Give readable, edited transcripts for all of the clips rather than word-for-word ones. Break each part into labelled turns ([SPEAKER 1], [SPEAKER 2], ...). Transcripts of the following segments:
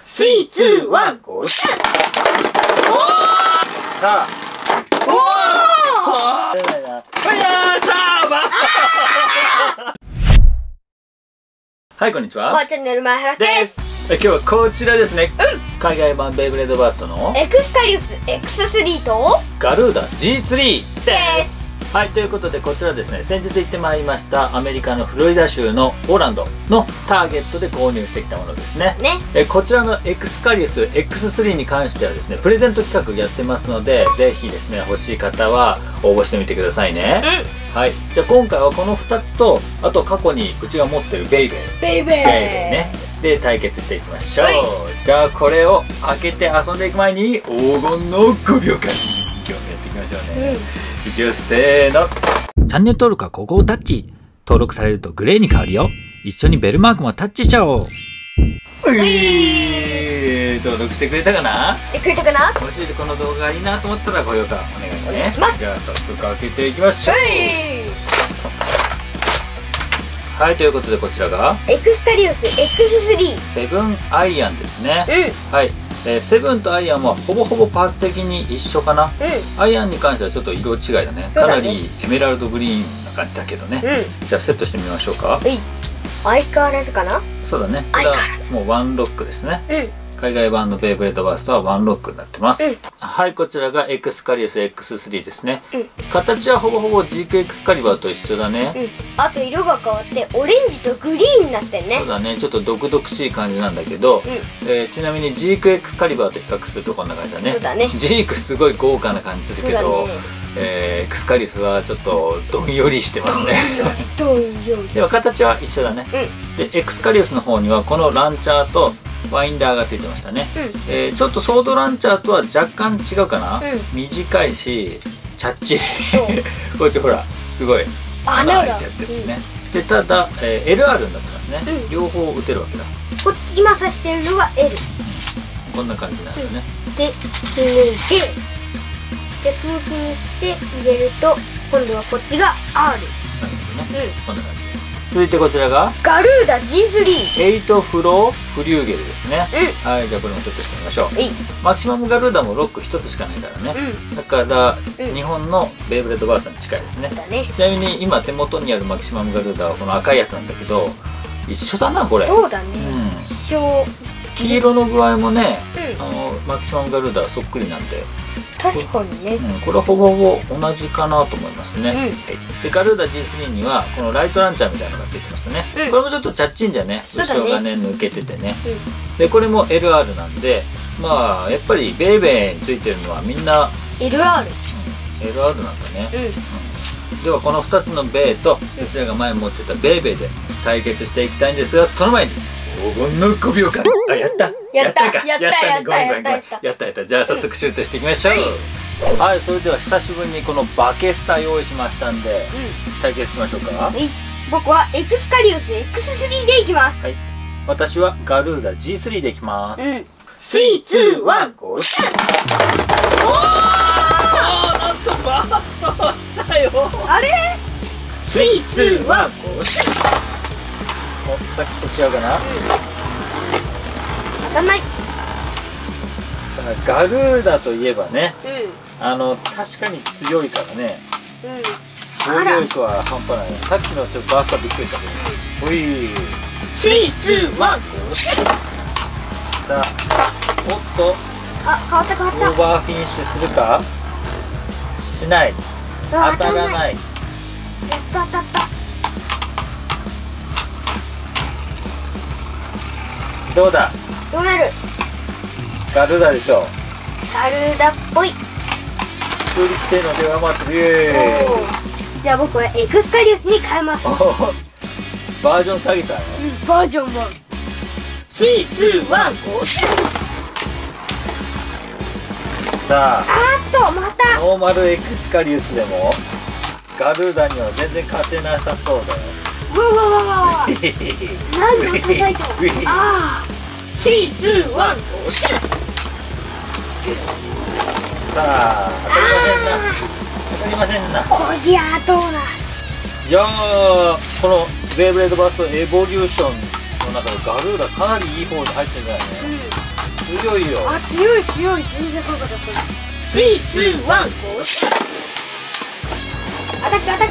[SPEAKER 1] 3、2、1。
[SPEAKER 2] さあ。おお。よっしゃー、バスタ。はい、こんにちは。
[SPEAKER 1] チャンネル前原です。
[SPEAKER 2] 今日はこちらですね。海外版ベイブレードバーストの
[SPEAKER 1] エクスカリウス X3 と
[SPEAKER 2] ガルーダ G3
[SPEAKER 1] です。
[SPEAKER 2] はい、ということでこちらですね、先日行ってまいりましたアメリカのフロリダ州のオーランドのターゲットで購入してきたものですね。こちらのエクスカリウス X3 に関してはですね、プレゼント企画やってますので、ぜひですね、欲しい方は応募してみてくださいね。はい、じゃあ今回はこの2つと、あと過去にうちが持ってるベイベーね、で対決していきましょう。じゃあこれを開けて遊んでいく前に黄金の5秒間、今日もやっていきましょうね。いきます、せーの。チャンネル登録はここをタッチ。登録されるとグレーに変わるよ。一緒にベルマークもタッチしちゃおう。登録してくれたかな？
[SPEAKER 1] してくれたかな？
[SPEAKER 2] もしこの動画がいいなと思ったら高評価お願いします。じゃあ早速開けていきましょう。はい、ということでこちらが
[SPEAKER 1] エクスカリウス X3
[SPEAKER 2] セブンアイアンですね。はい、セブンとアイアンはほぼほぼパーツ的に一緒かな。アイアンに関してはちょっと色違いだね。かなりエメラルドグリーンな感じだけどね。じゃあセットしてみましょうか。
[SPEAKER 1] 相変わらずかな。そうだね。
[SPEAKER 2] 相変わらずもうワンロックですね。海外版のベイブレードバーストはワンロックになってます。はい、こちらがエクスカリウス X3 ですね。形はほぼほぼ GQ エクスカリバーと一緒だね。あ
[SPEAKER 1] と色が変わってオレンジとグリーンになってんね。
[SPEAKER 2] そうだね、ちょっと毒々しい感じなんだけど、ちなみに GQ エクスカリバーと比較するとこんな感じだね。そうだね。ジークすごい豪華な感じするけど、エクスカリウスはちょっとどんよりしてますね。
[SPEAKER 1] どんより。
[SPEAKER 2] でも形は一緒だね。でエクスカリウスの方にはこのランチャーとワインダーがついてましたね。ちょっとソードランチャーとは若干違うかな。短いしチャッチこっちほらすごい穴開いちゃってるね。でただ LR になってますね。両方打てるわけだ。
[SPEAKER 1] こっち今刺してるのは L。こ
[SPEAKER 2] んな感じになるよね。
[SPEAKER 1] で引き抜いて逆向きにして入れると今度はこっちが R。なる
[SPEAKER 2] ほどね。こんな感じ。続いてこちらが
[SPEAKER 1] ガルーダ G3
[SPEAKER 2] 8フローフリューゲルですね。はい、じゃあこれもセットしてみましょう。マキシマムガルーダもロック1つしかないからね。だから日本のベイブレードバーストに近いですね。ちなみに今手元にあるマキシマムガルーダはこの赤いやつなんだけど、一緒だなこれ。
[SPEAKER 1] そうだね、一緒。
[SPEAKER 2] 黄色の具合もね、マキシマムガルーダはそっくりなんで、
[SPEAKER 1] 確かにね、
[SPEAKER 2] これはほぼほぼ同じかなと思いますね。でガルーダ G3 にはこのライトランチャーみたいなのがついてましたね。これもちょっとチャッチンじゃね、後ろがね抜けててね。でこれも LR なんで、まあやっぱりベイベーについてるのはみんな
[SPEAKER 1] LR
[SPEAKER 2] なんだね。ではこの2つのベイとこちらが前持ってたベイベーで対決していきたいんですが、その前に黄金の5秒間。あ、やったやった。じゃあ早速シュートしていきましょう。はい、それでは久しぶりにこのバケスタ用意しましたんで対決しましょうか。
[SPEAKER 1] 僕はエクスカリウス X3 でいきます。
[SPEAKER 2] はい、私はガルーダ G3 でいきます。
[SPEAKER 1] 3、2、1。
[SPEAKER 2] なんとバーストしたよ。
[SPEAKER 1] あれ3、2、1。
[SPEAKER 2] さっきと違うかな。
[SPEAKER 1] 当たんない。
[SPEAKER 2] ガルーダといえばね、確かに強いからね。防御力は半端ない。さっきのちょっとバーストはびっくりしたけど。
[SPEAKER 1] 3、2、1。
[SPEAKER 2] さあ、おっと、
[SPEAKER 1] 変わった変わった。
[SPEAKER 2] オーバーフィニッシュするかしない。当たらない。
[SPEAKER 1] やっと当たった。
[SPEAKER 2] どうだ。
[SPEAKER 1] どうなる。
[SPEAKER 2] ガルーダでしょう。
[SPEAKER 1] ガルーダっぽい。
[SPEAKER 2] 空力性能ではまってる。
[SPEAKER 1] じゃあ僕はエクスカリウスに変えます。
[SPEAKER 2] バージョン下げたね。
[SPEAKER 1] バージョン1。3、2、1。
[SPEAKER 2] さあ、
[SPEAKER 1] また
[SPEAKER 2] ノーマルエクスカリウスでもガルーダには全然勝てなさそうだよ。
[SPEAKER 1] 何度叩いても。3、2、1。
[SPEAKER 2] さあ、当たりませんな。
[SPEAKER 1] おぎゃーどうだ。
[SPEAKER 2] いやー、このベイブレードバーストエボリューションの中でガルーダかなりいい方に入ってるんじゃないね。 強いよ。
[SPEAKER 1] あ、強い強い。全然怖かった。3、2、1、ゴー。アタックアタック。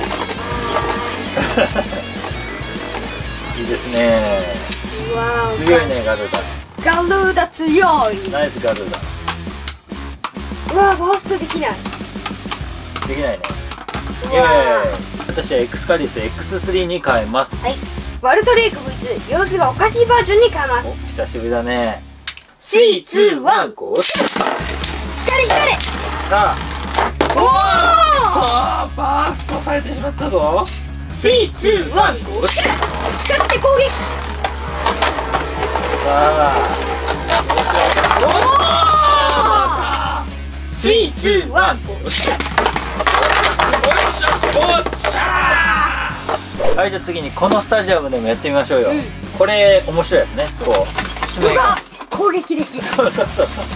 [SPEAKER 2] いいですね。
[SPEAKER 1] うわー、
[SPEAKER 2] 強いね、ガルーダ。
[SPEAKER 1] ガルーダ強い。
[SPEAKER 2] ナイスガルーダ。
[SPEAKER 1] うわー、バーストできない。
[SPEAKER 2] できないね。
[SPEAKER 1] うわー、
[SPEAKER 2] 私はエクスカリウス X3 に変えます。
[SPEAKER 1] はい。ワルトレイク V2 様子がおかしいバージョンに変えます。
[SPEAKER 2] お、久しぶりだね。
[SPEAKER 1] 3、2、1、
[SPEAKER 2] ゴー。
[SPEAKER 1] 光
[SPEAKER 2] さあ、
[SPEAKER 1] おお
[SPEAKER 2] あー、バーストされてしまったぞ。
[SPEAKER 1] 3、2、1、ゴー。光って攻撃。
[SPEAKER 2] さあ、
[SPEAKER 1] 3、2、1、ゴー。
[SPEAKER 2] はい、じゃあ次にこのスタジアムでもやってみましょうよ。
[SPEAKER 1] うん、
[SPEAKER 2] これ面白いやつね。こう
[SPEAKER 1] 人が攻撃できる。
[SPEAKER 2] そう決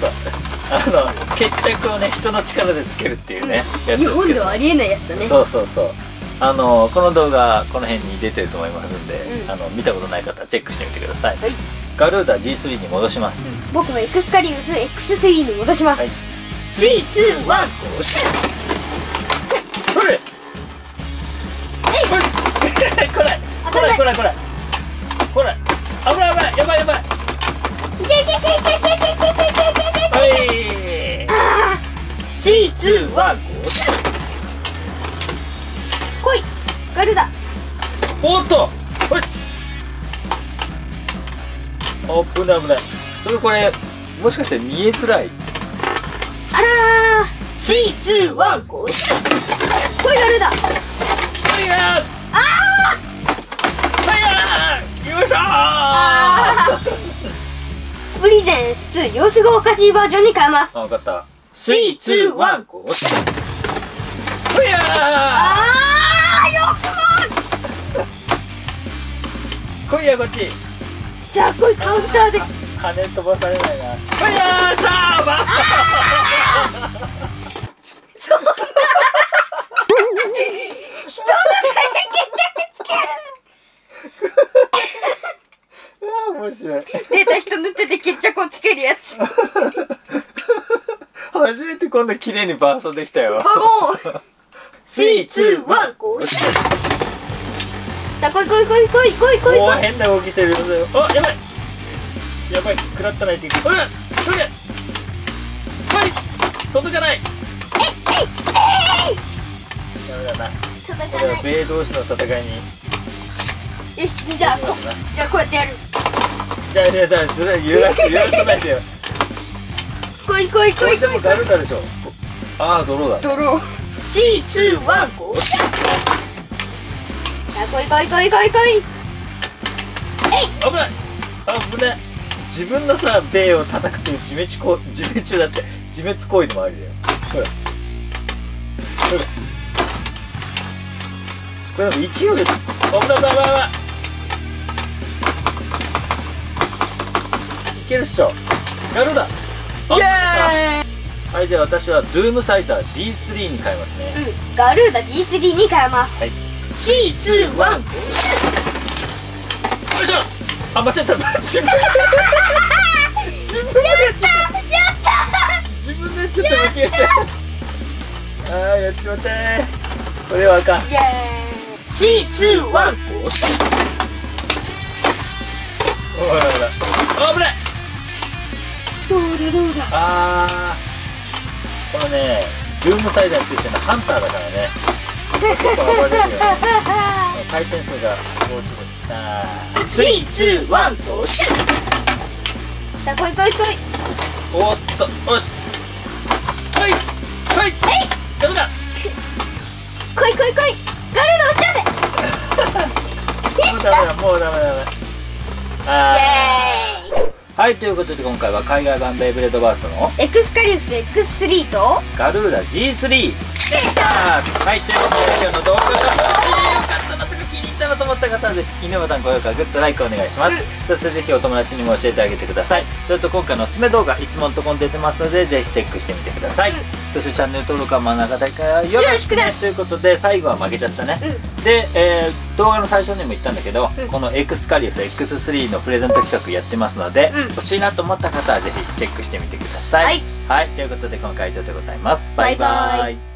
[SPEAKER 2] 着をね、人の力でつけるっていうね、やつですけど。
[SPEAKER 1] 日本ではありえないやつだね。
[SPEAKER 2] そうこの動画この辺に出てると思いますんで、
[SPEAKER 1] うん、
[SPEAKER 2] 見たことない方はチェックしてみてください。
[SPEAKER 1] はい。
[SPEAKER 2] ガルーダ G3 に戻します。
[SPEAKER 1] 僕もエクスカリウス X3 に戻します。
[SPEAKER 2] はい、
[SPEAKER 1] 3、2、1、
[SPEAKER 2] それこれ危ない、やばい。
[SPEAKER 1] いけいけいけいけいけいけいけいけ。
[SPEAKER 2] はい。
[SPEAKER 1] 3、2、1、来いガルダ。
[SPEAKER 2] おっと、はい。危ない。これもしかして見えづらい。
[SPEAKER 1] あらー。3、2、1、来いガルダ。
[SPEAKER 2] ファイヤーよいしょー。
[SPEAKER 1] スプリゼンス2様子がおかしいバージョンに変えます。
[SPEAKER 2] 分かった。
[SPEAKER 1] 3、2、1、
[SPEAKER 2] ファイヤー。
[SPEAKER 1] よく
[SPEAKER 2] 来いや、こっち。
[SPEAKER 1] さあ来い、カウンターで。
[SPEAKER 2] 羽飛ばされないな。ファイヤーシャーバース
[SPEAKER 1] そんな人の手で決着つける
[SPEAKER 2] 面白い。
[SPEAKER 1] 出た、人の手で決着をつけるやつ。
[SPEAKER 2] 初めてこんな綺麗にバーストできたよ。
[SPEAKER 1] バゴー。3、2、1、ゴー。さあ来い。
[SPEAKER 2] おー、変な動きしてるよ。あ、やばい、食らったな、一撃。ほら、それ。はい、届かない。ダメだな。これは米同士の戦いに。
[SPEAKER 1] よし、じゃあこうやってやる。
[SPEAKER 2] じゃあずら揺らさないでよ。
[SPEAKER 1] 来い。
[SPEAKER 2] これでもガルダでしょ。ああ、泥だ。
[SPEAKER 1] 泥。3、2、1、ゴー。さあ来い。
[SPEAKER 2] 危ない。自分のさ、米を叩くという自滅中だって、自滅行為でもありだよ。ほら。これでも勢いで。危ない。いけるっしょ。ガルダ。
[SPEAKER 1] イエーイ。
[SPEAKER 2] はい、では私はドゥームサイザー D3 に変えますね。
[SPEAKER 1] ガルーダ G3 に変えます。
[SPEAKER 2] はい。
[SPEAKER 1] 3、2、1、ゴー。
[SPEAKER 2] よいしょ。あ、間違った。自分でやっちゃった。あー、やっちまったー。これはあかん。
[SPEAKER 1] イエーイ。3、2、1、ゴー。
[SPEAKER 2] 危ない。
[SPEAKER 1] どうだ。
[SPEAKER 2] あー、このね、ルームサイダーについてるのはハンターだからね。結構暴れるよね。回転数が落ちる。
[SPEAKER 1] 3、2、1、ゴー。さあ来い。
[SPEAKER 2] おっと、よし。はいダメだ。
[SPEAKER 1] 来い。ガルーダ押し出せ。
[SPEAKER 2] もうダメ。
[SPEAKER 1] イエーイ。
[SPEAKER 2] はい、ということで今回は海外版ベイブレードバーストの
[SPEAKER 1] エクスカリウス X3 と
[SPEAKER 2] ガルーダ G3 でした。はい、ということで今日の動画がよかったなとか気に入ったなと思った方はぜひいいねボタン、高評価、グッドライクお願いします。そしてぜひお友達にも教えてあげてください。それと今回のおすすめ動画いつものところに出てますのでぜひチェックしてみてください。そしてチャンネル登録は真ん中だけよろしくねということで、最後は負けちゃったね。で、動画の最初にも言ったんだけど、このエクスカリウス X3 のプレゼント企画やってますので、欲しいなと思った方はぜひチェックしてみてください。はい、ということで今回は以上でございます。バイバイ。